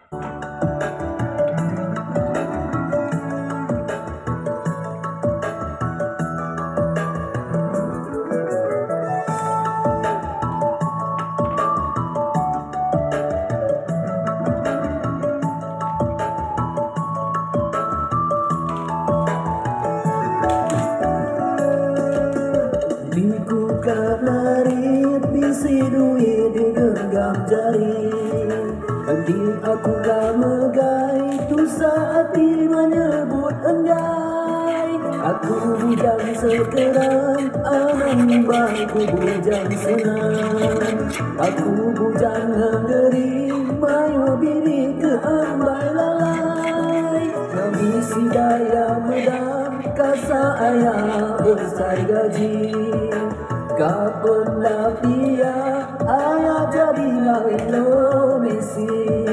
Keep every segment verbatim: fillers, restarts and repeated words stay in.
Kabarit bisi duit digenggam jari, nanti aku gak megai tu saat menyebut enggak. Aku bujang sekarang, anang bangku bujang senang. Aku bujang negeri, mayu biri ke ambai lalai. Ngabisi daya medang, kasa ayah besar gaji. Kapan lapia ayah jadilah Indonesia.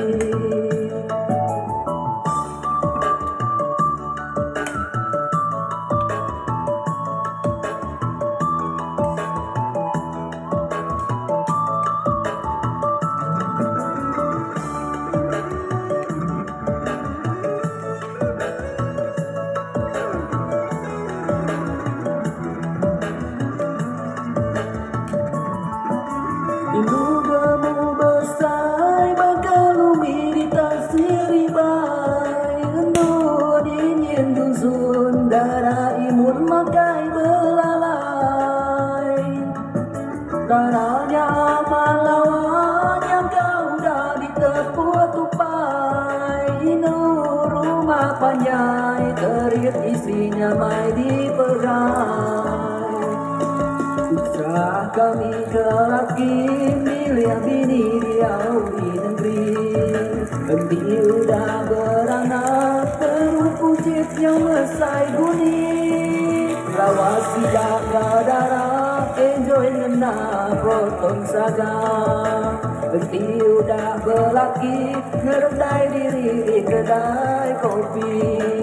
Indugamu besar bakal umi di tasiri bay. Endo dingin dusun darah imun makai belalai. Darahnya aman lawan yang kau dah ditepuk tupai. Inu rumah panjai terit isinya mai dipegang. Susah kami kelaki milih bini diau di negeri. Nanti udah beranak perut pucit yang mesai guni. Lawas tidak darah enjoy ngena proton saga. Nanti udah berlaki ngerendai diri di kedai kopi.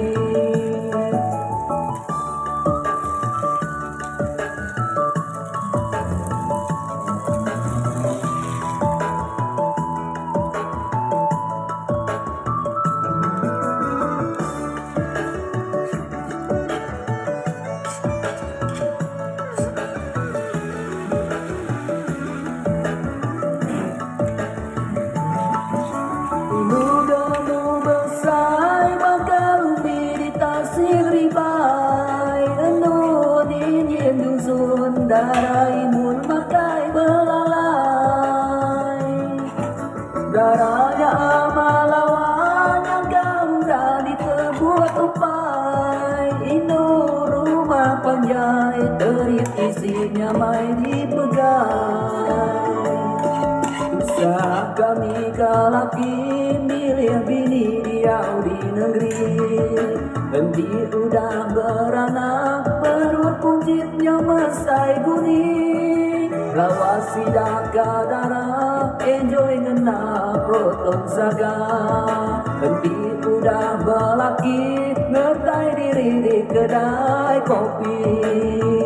Darah imun makai belalai. Darahnya amal lawan yang kau dah ditebuk tupai. Indo rumah panjai terit isinya mai dipegang. Susah kami kalaki milih bini diau di negeri. Nanti udah beranak perut puncitnya mesai guni. Lawas sidak darah enjoy ngena proton saga. Nanti udah belaki ngertai diri di kedai kopi.